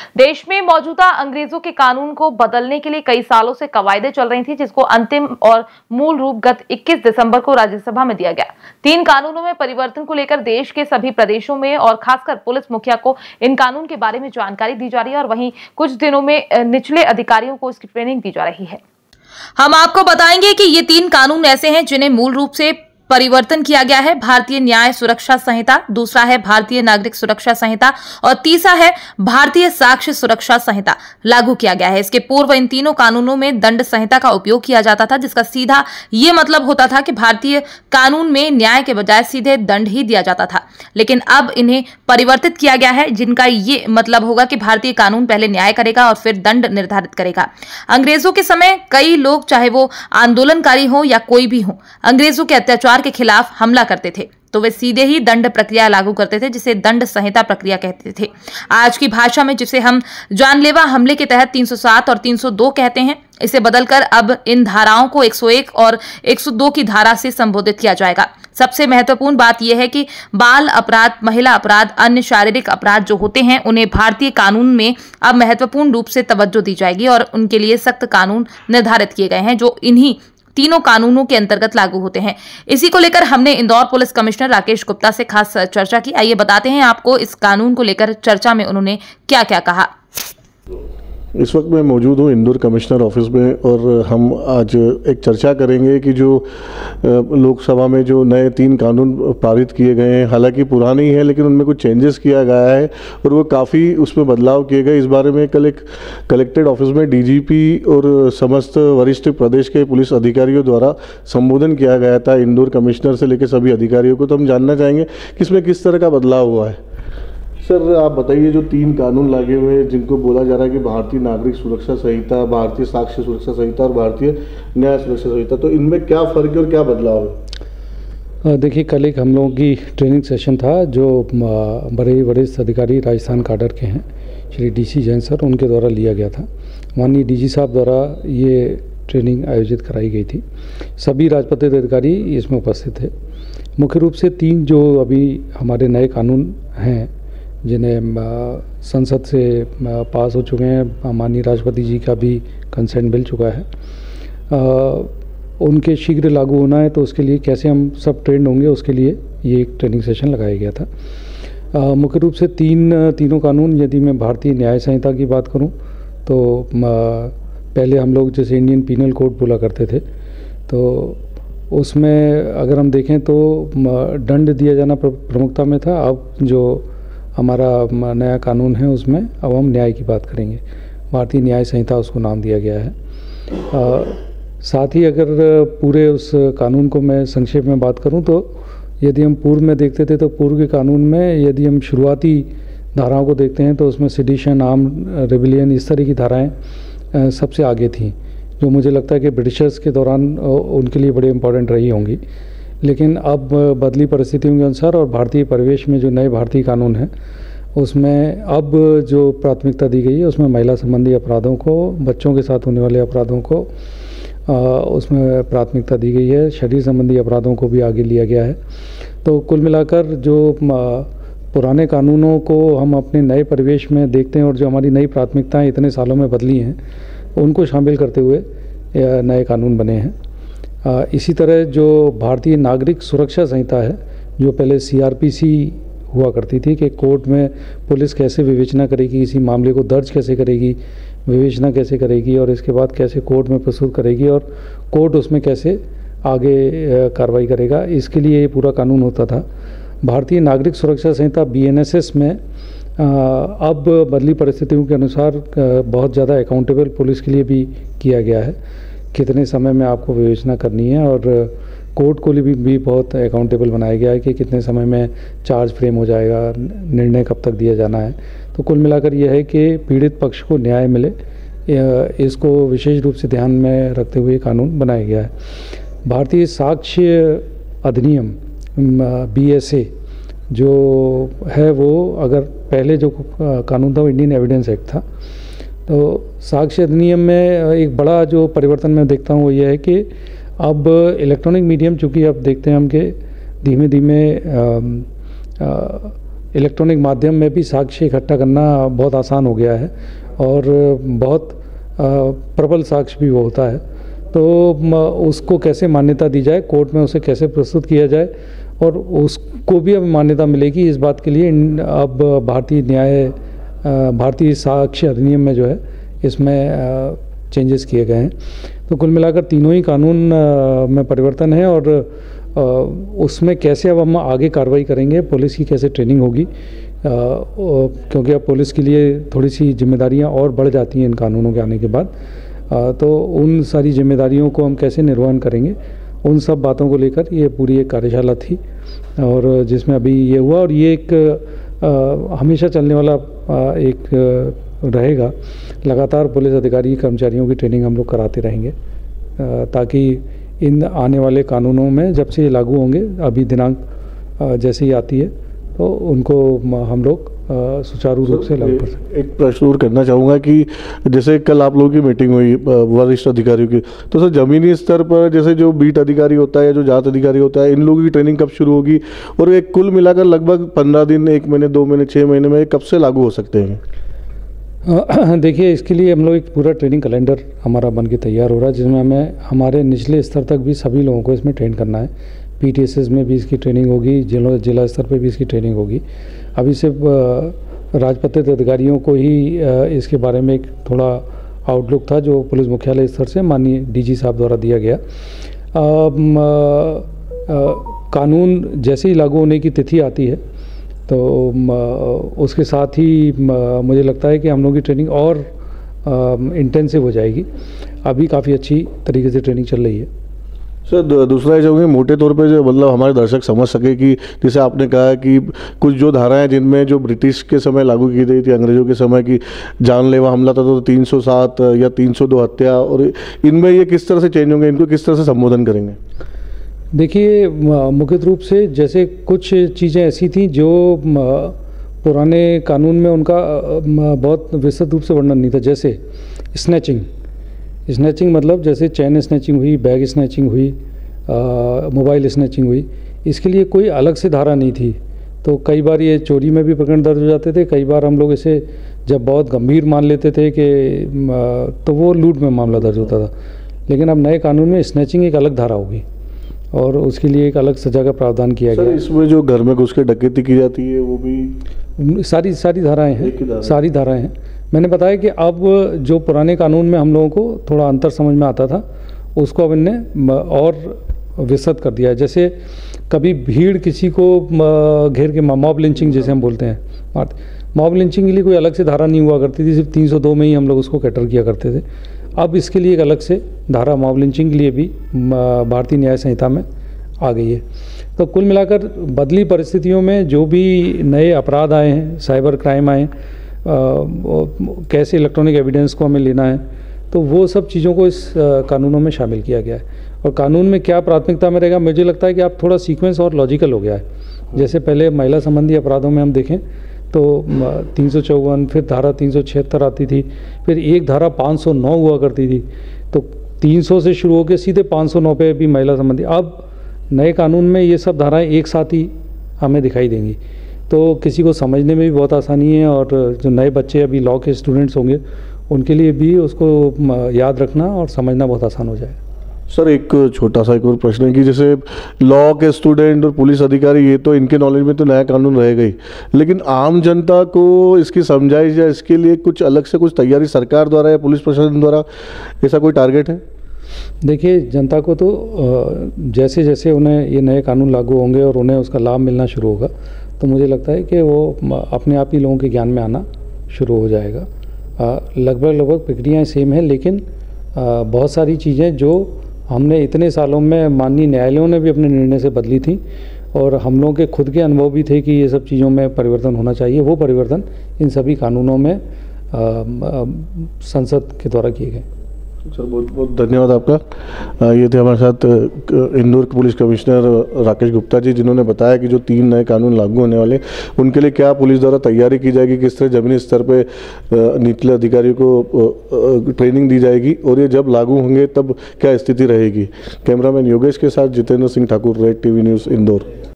देश में मौजूदा अंग्रेजों के कानून को बदलने के लिए कई सालों से कवायदें चल रही थी, जिसको अंतिम और मूल रूप गत 21 दिसंबर को राज्यसभा में दिया गया। 3 कानूनों में परिवर्तन को लेकर देश के सभी प्रदेशों में और खासकर पुलिस मुखिया को इन कानून के बारे में जानकारी दी जा रही है और वहीं कुछ दिनों में निचले अधिकारियों को इसकी ट्रेनिंग दी जा रही है। हम आपको बताएंगे कि ये 3 कानून ऐसे हैं जिन्हें मूल रूप से परिवर्तन किया गया है। भारतीय न्याय सुरक्षा संहिता, दूसरा है भारतीय नागरिक सुरक्षा संहिता और तीसरा है भारतीय साक्ष्य सुरक्षा संहिता लागू किया गया है। इसके पूर्व इन तीनों कानूनों में दंड संहिता का उपयोग किया जाता था, जिसका सीधा ये मतलब होता था कि भारतीय कानून में न्याय के बजाय सीधे दंड ही दिया जाता था, लेकिन अब इन्हें परिवर्तित किया गया है, जिनका ये मतलब होगा कि भारतीय कानून पहले न्याय करेगा और फिर दंड निर्धारित करेगा। अंग्रेजों के समय कई लोग, चाहे वो आंदोलनकारी हो या कोई भी हो, अंग्रेजों के अत्याचार के खिलाफ हमला करते थे तो वे सीधे ही दंड प्रक्रिया लागू करते थे, जिसे दंड संहिता प्रक्रिया कहते थे। आज की भाषा में जिसे हम जानलेवा हमले के तहत 307 और 302 कहते हैं, इसे बदलकर अब इन धाराओं को 101 और 102 की धारा से संबोधित किया जाएगा। सबसे महत्वपूर्ण बात यह है कि बाल अपराध, महिला अपराध, अन्य शारीरिक अपराध जो होते हैं, उन्हें भारतीय कानून में अब महत्वपूर्ण रूप से तवज्जो दी जाएगी और उनके लिए सख्त कानून निर्धारित किए गए हैं जो इन्हीं तीनों कानूनों के अंतर्गत लागू होते हैं। इसी को लेकर हमने इंदौर पुलिस कमिश्नर राकेश गुप्ता से खास चर्चा की। आइए बताते हैं आपको इस कानून को लेकर चर्चा में उन्होंने क्या क्या कहा। इस वक्त मैं मौजूद हूँ इंदौर कमिश्नर ऑफिस में और हम आज एक चर्चा करेंगे कि जो लोकसभा में जो नए 3 कानून पारित किए गए हैं, हालांकि पुराने ही हैं लेकिन उनमें कुछ चेंजेस किया गया है और वो काफ़ी उसमें बदलाव किए गए। इस बारे में कल एक कलेक्टेड ऑफिस में डीजीपी और समस्त वरिष्ठ प्रदेश के पुलिस अधिकारियों द्वारा संबोधन किया गया था, इंदौर कमिश्नर से लेकर सभी अधिकारियों को। तो हम जानना चाहेंगे कि इसमें किस तरह का बदलाव हुआ है। सर आप बताइए, जो 3 कानून लागे हुए हैं जिनको बोला जा रहा है कि भारतीय नागरिक सुरक्षा संहिता, भारतीय साक्ष्य सुरक्षा संहिता और भारतीय न्याय सुरक्षा संहिता, तो इनमें क्या फ़र्क है और क्या बदलाव है? देखिए, कल एक हम लोगों की ट्रेनिंग सेशन था जो बड़े वरिष्ठ अधिकारी राजस्थान काडर के हैं, श्री डीसी जैन सर, उनके द्वारा लिया गया था। माननीय डीजी साहब द्वारा ये ट्रेनिंग आयोजित कराई गई थी। सभी राजपत्रित अधिकारी इसमें उपस्थित थे। मुख्य रूप से 3 जो अभी हमारे नए कानून हैं जिन्हें संसद से पास हो चुके हैं, माननीय राष्ट्रपति जी का भी कंसेंट मिल चुका है, उनके शीघ्र लागू होना है। तो उसके लिए कैसे हम सब ट्रेंड होंगे, उसके लिए ये एक ट्रेनिंग सेशन लगाया गया था। मुख्य रूप से तीनों कानून, यदि मैं भारतीय न्याय संहिता की बात करूं तो पहले हम लोग जैसे इंडियन पीनल कोड बोला करते थे, तो उसमें अगर हम देखें तो दंड दिया जाना प्रमुखता में था। अब जो हमारा नया कानून है उसमें अब हम न्याय की बात करेंगे, भारतीय न्याय संहिता उसको नाम दिया गया है। साथ ही अगर पूरे उस कानून को मैं संक्षेप में बात करूं तो यदि हम पूर्व में देखते थे तो पूर्व के कानून में यदि हम शुरुआती धाराओं को देखते हैं तो उसमें सेडिशन, आर्म रेबिलियन, इस तरह की धाराएं सबसे आगे थीं, जो मुझे लगता है कि ब्रिटिशर्स के दौरान उनके लिए बड़े इम्पोर्टेंट रही होंगी। लेकिन अब बदली परिस्थितियों के अनुसार और भारतीय परिवेश में जो नए भारतीय कानून हैं उसमें अब जो प्राथमिकता दी गई है उसमें महिला संबंधी अपराधों को, बच्चों के साथ होने वाले अपराधों को उसमें प्राथमिकता दी गई है, शरीर संबंधी अपराधों को भी आगे लिया गया है। तो कुल मिलाकर जो पुराने कानूनों को हम अपने नए परिवेश में देखते हैं और जो हमारी नई प्राथमिकताएं इतने सालों में बदली हैं उनको शामिल करते हुए नए कानून बने हैं। इसी तरह जो भारतीय नागरिक सुरक्षा संहिता है, जो पहले CRPC हुआ करती थी कि कोर्ट में पुलिस कैसे विवेचना करेगी, इसी मामले को दर्ज कैसे करेगी, विवेचना कैसे करेगी और इसके बाद कैसे कोर्ट में प्रस्तुत करेगी और कोर्ट उसमें कैसे आगे कार्रवाई करेगा, इसके लिए ये पूरा कानून होता था। भारतीय नागरिक सुरक्षा संहिता BNSS में अब बदली परिस्थितियों के अनुसार बहुत ज़्यादा अकाउंटेबल पुलिस के लिए भी किया गया है, कितने समय में आपको विवेचना करनी है, और कोर्ट को भी बहुत अकाउंटेबल बनाया गया है कि कितने समय में चार्ज फ्रेम हो जाएगा, निर्णय कब तक दिया जाना है। तो कुल मिलाकर यह है कि पीड़ित पक्ष को न्याय मिले, इसको विशेष रूप से ध्यान में रखते हुए कानून बनाया गया है। भारतीय साक्ष्य अधिनियम BSA जो है, वो अगर पहले जो कानून था वो इंडियन एविडेंस एक्ट था, तो साक्ष्य अधिनियम में एक बड़ा जो परिवर्तन मैं देखता हूँ वो ये है कि अब इलेक्ट्रॉनिक मीडियम, चूँकि अब देखते हैं हम कि धीमे धीमे इलेक्ट्रॉनिक माध्यम में भी साक्ष्य इकट्ठा करना बहुत आसान हो गया है और बहुत प्रबल साक्ष्य भी वो होता है। तो उसको कैसे मान्यता दी जाए, कोर्ट में उसे कैसे प्रस्तुत किया जाए और उसको भी अब मान्यता मिलेगी, इस बात के लिए अब भारतीय साक्ष्य अधिनियम में जो है इसमें चेंजेस किए गए हैं। तो कुल मिलाकर तीनों ही कानून में परिवर्तन है और उसमें कैसे अब हम आगे कार्रवाई करेंगे, पुलिस की कैसे ट्रेनिंग होगी, क्योंकि अब पुलिस के लिए थोड़ी सी जिम्मेदारियां और बढ़ जाती हैं इन कानूनों के आने के बाद। तो उन सारी जिम्मेदारियों को हम कैसे निर्वहन करेंगे, उन सब बातों को लेकर ये पूरी एक कार्यशाला थी और जिसमें अभी ये हुआ और ये एक हमेशा चलने वाला एक रहेगा। लगातार पुलिस अधिकारी कर्मचारियों की ट्रेनिंग हम लोग कराते रहेंगे ताकि इन आने वाले कानूनों में जब से ये लागू होंगे, अभी दिनांक जैसे ही आती है तो उनको हम लोग सुचारू रूप से लागू कर सकें। एक प्रश्न और करना चाहूँगा कि जैसे कल आप लोगों की मीटिंग हुई वरिष्ठ अधिकारियों की, तो सर ज़मीनी स्तर पर जैसे जो बीट अधिकारी होता है या जो जांच अधिकारी होता है, इन लोगों की ट्रेनिंग कब शुरू होगी और एक कुल मिलाकर लगभग 15 दिन, 1 महीने, 2 महीने, 6 महीने में कब से लागू हो सकते हैं? देखिए, इसके लिए हम लोग एक पूरा ट्रेनिंग कैलेंडर हमारा बन के तैयार हो रहा है, जिसमें हमें हमारे निचले स्तर तक भी सभी लोगों को इसमें ट्रेन करना है। पीटीएसएस में भी इसकी ट्रेनिंग होगी, जिला स्तर पे भी इसकी ट्रेनिंग होगी। अभी सिर्फ राजपत्रित अधिकारियों को ही इसके बारे में एक थोड़ा आउटलुक था जो पुलिस मुख्यालय स्तर से माननीय डीजी साहब द्वारा दिया गया। कानून जैसे ही लागू होने की तिथि आती है तो उसके साथ ही मुझे लगता है कि हम लोग की ट्रेनिंग और इंटेंसिव हो जाएगी। अभी काफ़ी अच्छी तरीके से ट्रेनिंग चल रही है। सर दूसरा ये चाहूँगी मोटे तौर पे जो मतलब हमारे दर्शक समझ सके कि जैसे आपने कहा कि कुछ जो धाराएं जिनमें जो ब्रिटिश के समय लागू की गई थी, अंग्रेजों के समय की जानलेवा हमला था तो 307 या 302 हत्या, और इनमें ये किस तरह से चेंज होंगे, इनको किस तरह से संबोधन करेंगे? देखिए, मुख्य रूप से जैसे कुछ चीज़ें ऐसी थी जो पुराने कानून में उनका बहुत विस्तृत रूप से वर्णन नहीं था। जैसे स्नैचिंग मतलब जैसे चैन स्नैचिंग हुई, बैग स्नैचिंग हुई, मोबाइल स्नैचिंग हुई, इसके लिए कोई अलग से धारा नहीं थी। तो कई बार ये चोरी में भी प्रकरण दर्ज हो जाते थे, कई बार हम लोग इसे जब बहुत गंभीर मान लेते थे कि तो वो लूट में मामला दर्ज होता था। लेकिन अब नए कानून में स्नैचिंग एक अलग धारा होगी और उसके लिए एक अलग सजा का प्रावधान किया गया। इसमें जो घर में घुस के डकैती की जाती है वो भी सारी धाराएं हैं, सारी धाराएं हैं। मैंने बताया कि अब जो पुराने कानून में हम लोगों को थोड़ा अंतर समझ में आता था, उसको अब इनने और विस्तृत कर दिया है। जैसे कभी भीड़ किसी को घेर के मॉब लिंचिंग जैसे हम बोलते हैं, मॉब लिंचिंग के लिए कोई अलग से धारा नहीं हुआ करती थी, सिर्फ 302 में ही हम लोग उसको कैटर किया करते थे। अब इसके लिए एक अलग से धारा मॉब लिंचिंग के लिए भी भारतीय न्याय संहिता में आ गई है। तो कुल मिलाकर बदली परिस्थितियों में जो भी नए अपराध आए हैं, साइबर क्राइम आए हैं, कैसे इलेक्ट्रॉनिक एविडेंस को हमें लेना है, तो वो सब चीज़ों को इस कानूनों में शामिल किया गया है। और कानून में क्या प्राथमिकता में रहेगा, मुझे लगता है कि आप थोड़ा सीक्वेंस और लॉजिकल हो गया है। जैसे पहले महिला संबंधी अपराधों में हम देखें तो 354, फिर धारा 376 आती थी, फिर एक धारा 509 हुआ करती थी। तो 300 से शुरू होकर सीधे 509 पे भी महिला संबंधी। अब नए कानून में ये सब धाराएं एक साथ ही हमें दिखाई देंगी, तो किसी को समझने में भी बहुत आसानी है और जो नए बच्चे अभी लॉ के स्टूडेंट्स होंगे उनके लिए भी उसको याद रखना और समझना बहुत आसान हो जाए। सर एक छोटा सा एक और प्रश्न है कि जैसे लॉ के स्टूडेंट और पुलिस अधिकारी, ये तो इनके नॉलेज में तो नया कानून रहेगा ही, लेकिन आम जनता को इसकी समझाइश या इसके लिए कुछ अलग से कुछ तैयारी सरकार द्वारा या पुलिस प्रशासन द्वारा, ऐसा कोई टारगेट है? देखिए, जनता को तो जैसे जैसे उन्हें ये नए कानून लागू होंगे और उन्हें उसका लाभ मिलना शुरू होगा, तो मुझे लगता है कि वो अपने आप ही लोगों के ज्ञान में आना शुरू हो जाएगा। लगभग प्रक्रियाएँ सेम है, लेकिन बहुत सारी चीज़ें जो हमने इतने सालों में माननीय न्यायालयों ने भी अपने निर्णय से बदली थी और हम लोगों के खुद के अनुभव भी थे कि ये सब चीज़ों में परिवर्तन होना चाहिए, वो परिवर्तन इन सभी कानूनों में संसद के द्वारा किए गए। सर बहुत बहुत धन्यवाद आपका। ये थे हमारे साथ इंदौर के पुलिस कमिश्नर राकेश गुप्ता जी, जिन्होंने बताया कि जो 3 नए कानून लागू होने वाले उनके लिए क्या पुलिस द्वारा तैयारी की जाएगी, किस तरह जमीनी स्तर पे निचले अधिकारियों को ट्रेनिंग दी जाएगी और ये जब लागू होंगे तब क्या स्थिति रहेगी। कैमरामैन योगेश के साथ Jitendra Singh Thakur, Red TV News, Indore.